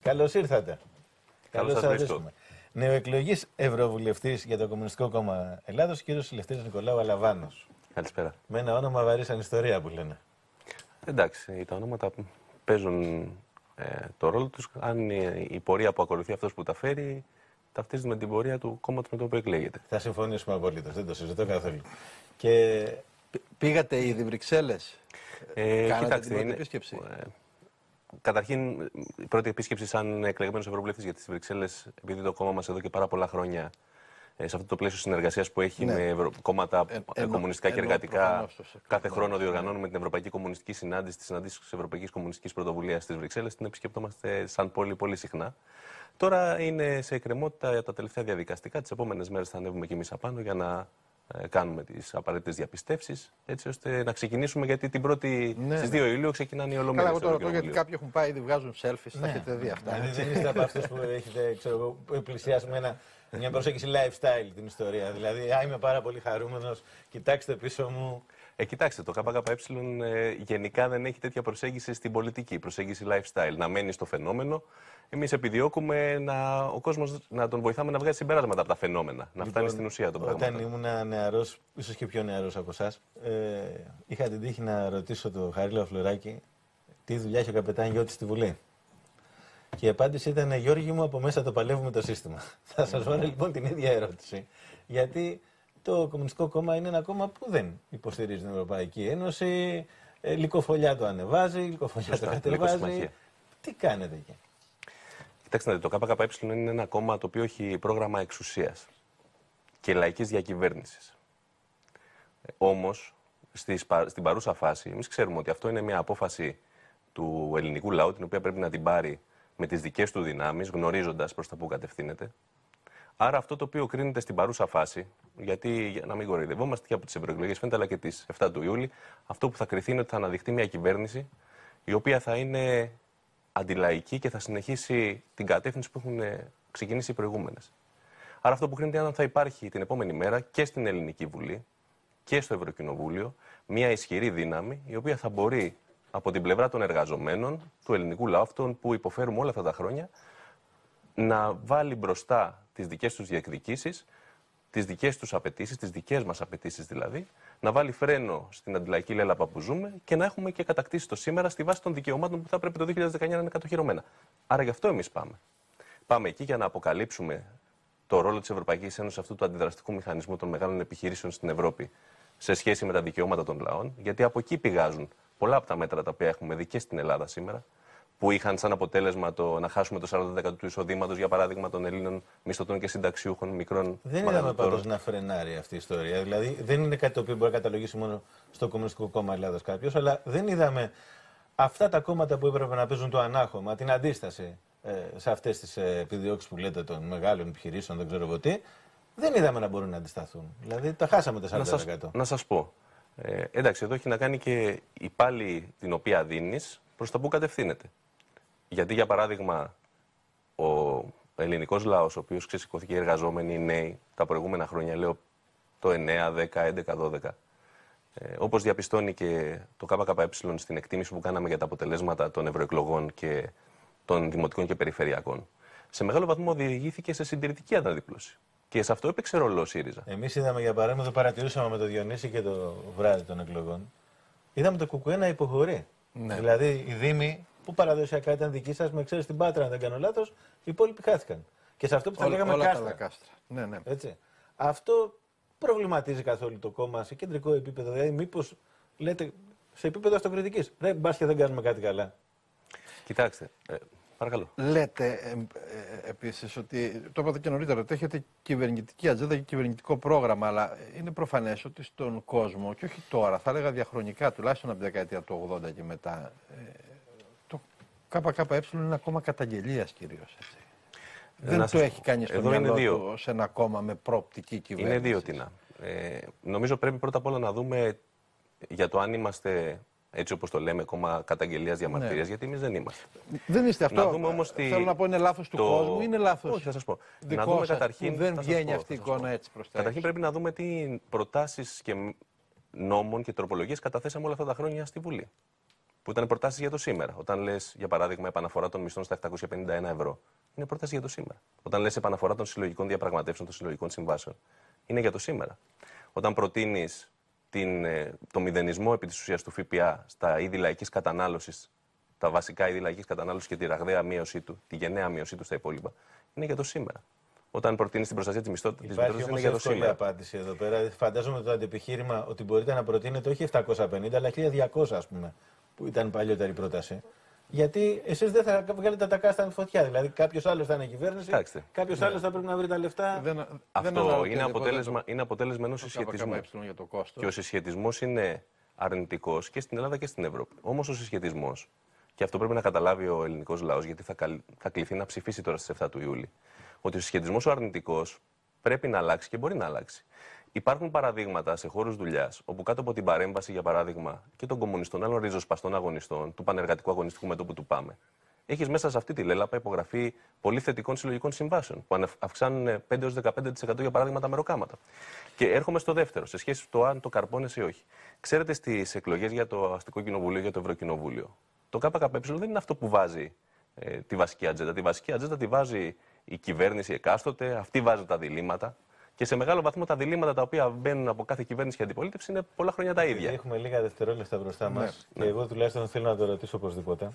Καλώς ήρθατε. Καλώς σας βρίσκω. Νεοεκλογής Ευρωβουλευτής για το Κομμουνιστικό Κόμμα Ελλάδος, κύριος Ελευθέριος Νικολάου Αλαβάνος. Καλησπέρα. Με ένα όνομα βαρύσαν ιστορία που λένε. Εντάξει, τα ονόματα παίζουν το ρόλο τους. Αν η πορεία που ακολουθεί αυτός που τα φέρει ταυτίζεται με την πορεία του κόμματος με το οποίο εκλέγεται. Θα συμφωνήσουμε απολύτως, δεν το συζητώ καθόλου. Και πήγατε ήδη Βρυξέλλες, κάνατε κοιτάξτε, την πρώτη επίσκεψη. Καταρχήν, η πρώτη επίσκεψη σαν εκλεγμένος Ευρωβουλευτής, γιατί στις Βρυξέλλες, επειδή το κόμμα μας εδώ και πάρα πολλά χρόνια σε αυτό το πλαίσιο συνεργασίας που έχει με κόμματα κομμουνιστικά και εργατικά, κάθε χρόνο διοργανώνουμε την Ευρωπαϊκή Κομμουνιστική Συνάντηση, τη συναντήση της Ευρωπαϊκής Κομμουνιστικής Πρωτοβουλίας στις Βρυξέλλες, την επισκεπτόμαστε σαν πόλη πολύ συχνά. Τώρα είναι σε εκκρεμότητα τα τελευταία διαδικαστικά. Τις επόμενες μέρες θα ανέβουμε κι εμείς απάνω για να κάνουμε τις απαραίτητες διαπιστεύσεις, έτσι ώστε να ξεκινήσουμε, γιατί την πρώτη στις 2 Ιουλίου ξεκινάνε οι ολομέλειες. Καλά, εγώ τώρα γιατί κάποιοι έχουν πάει, ήδη βγάζουν selfies, θα έχετε δει αυτά. Δηλαδή δεν είστε από αυτούς που έχετε πλησιάσει με μια προσέγγιση lifestyle την ιστορία. Δηλαδή, είμαι πάρα πολύ χαρούμενος, κοιτάξτε πίσω μου. Κοιτάξτε, το ΚΚΕ γενικά δεν έχει τέτοια προσέγγιση στην πολιτική, προσέγγιση lifestyle. Να μένει στο φαινόμενο. Εμείς επιδιώκουμε ο κόσμος να τον βοηθάμε να βγάζει συμπεράσματα από τα φαινόμενα, να φτάνει στην ουσία των πραγμάτων. Όταν ήμουν νεαρός, ίσως και πιο νεαρός από εσάς, είχα την τύχη να ρωτήσω τον Χαρίλαο Φλωράκη τι δουλειά έχει ο καπετάν Γιώτης στη Βουλή. Και η απάντηση ήταν: Γιώργη μου, από μέσα το παλεύουμε το σύστημα. Θα σας βάλω λοιπόν την ίδια ερώτηση. Γιατί το Κομμουνιστικό Κόμμα είναι ένα κόμμα που δεν υποστηρίζει την Ευρωπαϊκή Ένωση, λυκοφωλιά το ανεβάζει, λυκοφωλιά το κατεβάζει. Τι κάνετε εκεί? Κοιτάξτε, το ΚΚΕ είναι ένα κόμμα το οποίο έχει πρόγραμμα εξουσίας και λαϊκής διακυβέρνησης. Όμως, στην παρούσα φάση, εμείς ξέρουμε ότι αυτό είναι μια απόφαση του ελληνικού λαού, την οποία πρέπει να την πάρει με τις δικές του δυνάμεις, γνωρίζοντας προς τα που κατευθύνεται. Άρα, αυτό το οποίο κρίνεται στην παρούσα φάση, γιατί για να μην κοροϊδευόμαστε και από τις ευρωεκλογές φαίνεται, αλλά και τις 7 του Ιούλη, αυτό που θα κριθεί είναι ότι θα αναδειχθεί μια κυβέρνηση η οποία θα είναι αντιλαϊκή και θα συνεχίσει την κατεύθυνση που έχουν ξεκινήσει οι προηγούμενες. Άρα, αυτό που κρίνεται είναι αν θα υπάρχει την επόμενη μέρα και στην Ελληνική Βουλή και στο Ευρωκοινοβούλιο μια ισχυρή δύναμη η οποία θα μπορεί από την πλευρά των εργαζομένων, του ελληνικού λαού, αυτών που υποφέρουμε όλα αυτά τα χρόνια, να βάλει μπροστά τις δικές τους διεκδικήσεις, τις δικές τους απαιτήσεις, τις δικές μας απαιτήσεις δηλαδή, να βάλει φρένο στην αντιλαϊκή λέλαπα που ζούμε και να έχουμε και κατακτήσει το σήμερα στη βάση των δικαιωμάτων που θα πρέπει το 2019 να είναι κατοχυρωμένα. Άρα γι' αυτό εμείς πάμε. Πάμε εκεί για να αποκαλύψουμε το ρόλο της Ευρωπαϊκής Ένωσης, αυτού του αντιδραστικού μηχανισμού των μεγάλων επιχειρήσεων στην Ευρώπη σε σχέση με τα δικαιώματα των λαών, γιατί από εκεί πηγάζουν πολλά από τα μέτρα τα οποία έχουμε δει και στην Ελλάδα σήμερα, που είχαν σαν αποτέλεσμα το να χάσουμε το 40% του εισοδήματος, για παράδειγμα, των Ελλήνων μισθωτών και συνταξιούχων μικρών. Δεν είδαμε πάντως να φρενάρει αυτή η ιστορία. Δηλαδή, δεν είναι κάτι το οποίο μπορεί να καταλογίσει μόνο στο Κομμουνιστικό Κόμμα Ελλάδος κάποιος, αλλά δεν είδαμε αυτά τα κόμματα που έπρεπε να παίζουν το ανάχωμα, την αντίσταση σε αυτές τις επιδιώξεις που λέτε των μεγάλων επιχειρήσεων, δεν ξέρω εγώ τι, δεν είδαμε να μπορούν να αντισταθούν. Δηλαδή, τα χάσαμε το 40%. Να σας πω. Εντάξει, εδώ έχει να κάνει και η πάλη την οποία δίνεις προς τα που κατευθύνεται. Γιατί, για παράδειγμα, ο ελληνικός λαός, ο οποίος ξεσηκώθηκε, οι εργαζόμενοι, οι νέοι, τα προηγούμενα χρόνια, λέω το 9, 10, 11, 12, όπως διαπιστώνει και το ΚΚΕ στην εκτίμηση που κάναμε για τα αποτελέσματα των ευρωεκλογών και των δημοτικών και περιφερειακών, σε μεγάλο βαθμό οδηγήθηκε σε συντηρητική αναδίπλωση. Και σε αυτό έπαιξε ρόλο ο ΣΥΡΙΖΑ. Εμείς είδαμε, για παράδειγμα, το παρατηρούσαμε με τον Διονύση και το βράδυ των εκλογών. Είδαμε το ΚΚΕ να υποχωρεί. Ναι. Δηλαδή, οι Δήμοι που παραδοσιακά ήταν δικοί σας, με εξαίρεση την Πάτρα, αν δεν κάνω λάθος, οι υπόλοιποι χάθηκαν. Και σε αυτό που θα λέγαμε κάστρα. Ναι, ναι. Έτσι. Αυτό προβληματίζει καθόλου το κόμμα σε κεντρικό επίπεδο? Δηλαδή, μήπως λέτε σε επίπεδο αυτοκριτικής, μπας και δεν κάνουμε κάτι καλά? Κοιτάξτε. Παρακαλώ. Λέτε επίσης ότι, το είπατε και νωρίτερα, ότι έχετε κυβερνητική ατζέντα και κυβερνητικό πρόγραμμα, αλλά είναι προφανές ότι στον κόσμο, και όχι τώρα, θα έλεγα διαχρονικά, τουλάχιστον από τη δεκαετία του 80 και μετά, το ΚΚΕ είναι ένα κόμμα καταγγελίας κυρίως. Έτσι. Δεν το έχει κάνει στο μυαλό του ως ένα κόμμα με προοπτική κυβέρνηση. Είναι δύο τινά. Νομίζω πρέπει πρώτα απ' όλα να δούμε για το αν είμαστε, έτσι όπως το λέμε, κόμμα καταγγελίας διαμαρτυρίας, ναι, γιατί εμείς δεν είμαστε. Δεν είστε αυτό. Να δούμε όμως θέλω να πω, είναι λάθος του κόσμου, είναι λάθος? Όχι, θα σας πω. Να δούμε καταρχήν. Δεν βγαίνει αυτή η εικόνα έτσι προς τα έξω. Καταρχήν πρέπει να δούμε τι προτάσεις και νόμων και τροπολογίες καταθέσαμε όλα αυτά τα χρόνια στη Βουλή. που ήταν προτάσεις για το σήμερα. Όταν λες, για παράδειγμα, επαναφορά των μισθών στα 751 ευρώ, είναι πρόταση για το σήμερα. Όταν λες επαναφορά των συλλογικών διαπραγματεύσεων, των συλλογικών συμβάσεων, είναι για το σήμερα. Όταν προτείνεις το μηδενισμό επί της ουσίας του ΦΠΑ στα είδη λαϊκής κατανάλωσης, τα βασικά είδη λαϊκής κατανάλωσης και τη ραγδαία μείωσή του, τη γενναία μείωσή του στα υπόλοιπα, είναι για το σήμερα. Όταν προτείνεις την προστασία της μισθότητας, είναι για το σήμερα. Υπάρχει απάντηση εδώ πέρα. Φαντάζομαι το αντεπιχείρημα ότι μπορείτε να προτείνετε όχι 750 αλλά 1200, ας πούμε, που ήταν παλιότερη πρόταση. Γιατί εσείς δεν θα βγάλετε τα κάστα με φωτιά. Δηλαδή κάποιος άλλος θα είναι κυβέρνηση, κάποιος άλλος θα πρέπει να βρει τα λεφτά. Αυτό είναι αποτέλεσμα ενός συσχετισμού. Και ο συσχετισμός είναι αρνητικός και στην Ελλάδα και στην Ευρώπη. Όμως ο συσχετισμός, και αυτό πρέπει να καταλάβει ο ελληνικός λαός, γιατί θα κληθεί να ψηφίσει τώρα στις 7 του Ιούλη, ότι ο συσχετισμός ο αρνητικός πρέπει να αλλάξει και μπορεί να αλλάξει. Υπάρχουν παραδείγματα σε χώρους δουλειάς, όπου κάτω από την παρέμβαση, για παράδειγμα, και των κομμουνιστών, άλλων ριζοσπαστών αγωνιστών, του πανεργατικού αγωνιστικού μετώπου του ΠΑΜΕ, έχεις μέσα σε αυτή τη λέλαπα υπογραφή πολύ θετικών συλλογικών συμβάσεων, που αυξάνουν 5-15% για παράδειγμα τα μεροκάματα. Και έρχομαι στο δεύτερο, σε σχέση με το αν το καρπώνεσαι ή όχι. Ξέρετε, στις εκλογές για το Αστικό Κοινοβούλιο, για το Ευρωκοινοβούλιο, το ΚΚΕ δεν είναι αυτό που βάζει τη βασική ατζέντα. Τη βασική ατζέντα τη βάζει η κυβέρνηση εκάστοτε, αυτή βάζει τα διλήμματα. Και σε μεγάλο βαθμό τα διλήμματα τα οποία μπαίνουν από κάθε κυβέρνηση και αντιπολίτευση είναι πολλά χρόνια τα ίδια. Έχουμε λίγα δευτερόλεπτα μπροστά μας και εγώ τουλάχιστον θέλω να το ρωτήσω οπωσδήποτε.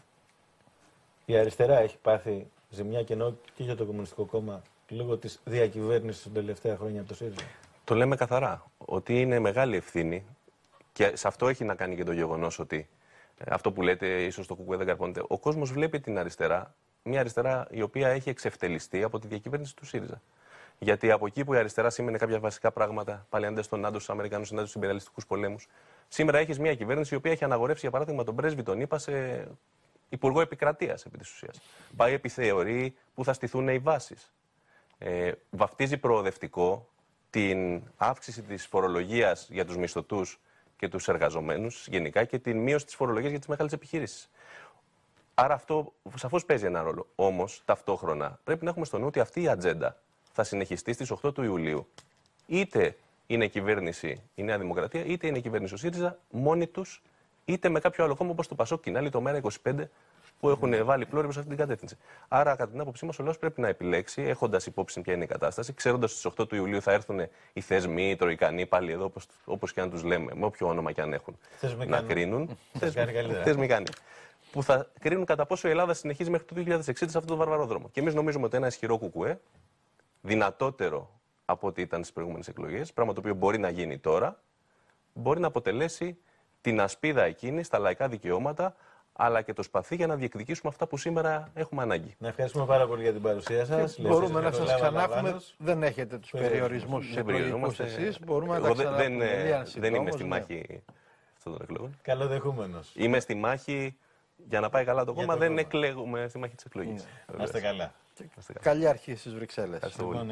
Η αριστερά έχει πάθει ζημιά και για το Κομμουνιστικό Κόμμα λόγω της διακυβέρνησης των τελευταία χρόνια από το ΣΥΡΙΖΑ. Το λέμε καθαρά. Ότι είναι μεγάλη ευθύνη και σε αυτό έχει να κάνει και το γεγονός ότι αυτό που λέτε, ίσως το ΚΚΕ δεν καρπώνεται. Ο κόσμος βλέπει την αριστερά, μια αριστερά η οποία έχει εξευτελιστεί από τη διακυβέρνηση του ΣΥΡΙΖΑ. Γιατί από εκεί που η αριστερά σήμαινε κάποια βασικά πράγματα, παλαιάντες στον ΝΑΤΟ, στους Αμερικανούς συνάντους, στους υπεραλιστικούς πολέμους, σήμερα έχεις μια κυβέρνηση η οποία έχει αναγορεύσει, για παράδειγμα, τον πρέσβη τον ΗΠΑ σε υπουργό επικρατείας επί της ουσίας. Πάει επιθεωρεί που θα στηθούν οι βάσεις. Βαφτίζει προοδευτικό την αύξηση της φορολογίας για τους μισθωτούς και τους εργαζομένους γενικά και την μείωση της φορολογίας για τις μεγάλες επιχειρήσεις. Άρα αυτό σαφώς παίζει ένα ρόλο. Όμως, ταυτόχρονα πρέπει να έχουμε στο νου ότι αυτή η ατζέντα θα συνεχιστεί στις 8 του Ιουλίου. Είτε είναι κυβέρνηση η Νέα Δημοκρατία, είτε είναι κυβέρνηση ο ΣΥΡΙΖΑ, μόνοι τους, είτε με κάποιο άλλο κόμμα όπως το ΠΑΣΟΚ και άλλη το ΜΕΡΑ25 που έχουν βάλει πλώρη προς αυτή την κατεύθυνση. Άρα, κατά την άποψή μας, ο λαός πρέπει να επιλέξει, έχοντας υπόψη ποια είναι η κατάσταση, ξέροντας ότι στις 8 του Ιουλίου θα έρθουν οι θεσμοί, οι τροϊκανοί, πάλι εδώ, όπως και αν τους λέμε, με όποιο όνομα και αν έχουν, να κρίνουν. Θεσμικανοί. Που θα κρίνουν κατά πόσο η Ελλάδα συνεχίζει μέχρι το 2060 σε αυτόν τον βαρβαρό δρόμο. Και εμείς νομίζουμε ότι ένα ισχυρό ΚΚΕ, δυνατότερο από ό,τι ήταν στις προηγούμενες εκλογές, πράγμα το οποίο μπορεί να γίνει τώρα, μπορεί να αποτελέσει την ασπίδα εκείνη στα λαϊκά δικαιώματα, αλλά και το σπαθί για να διεκδικήσουμε αυτά που σήμερα έχουμε ανάγκη. Να ευχαριστούμε πάρα πολύ για την παρουσία σας. Μπορούμε να σας ξανάχουμε. Δεν έχετε τους περιορισμούς τους εκλογικούς εσείς. Μπορούμε να τα ξαναπούμε. Δεν είμαι στη μάχη αυτών των εκλογών. Καλοδεχούμενος. Είμαι στη μάχη για να πάει καλά το κόμμα. Δεν εκλέγουμε στη μάχη της εκλογής. Να είστε καλά. Καλή αρχή στις Βρυξέλλες.